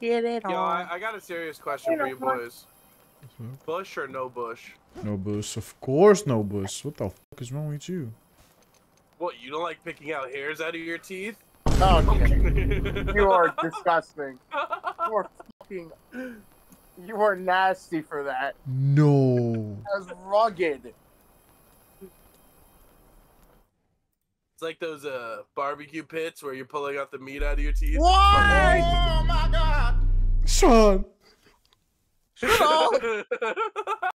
Get it Yo, on. I got a serious question for you boys. What's Bush or no bush? up? No bush. Of course no bush. What the fuck is wrong with you? What, you don't like picking out hairs out of your teeth? Okay. You are disgusting. You are fucking... You are nasty for that. No. That's rugged. It's like those barbecue pits where you're pulling out the meat out of your teeth. Why? Oh my god. Sean. Shut up.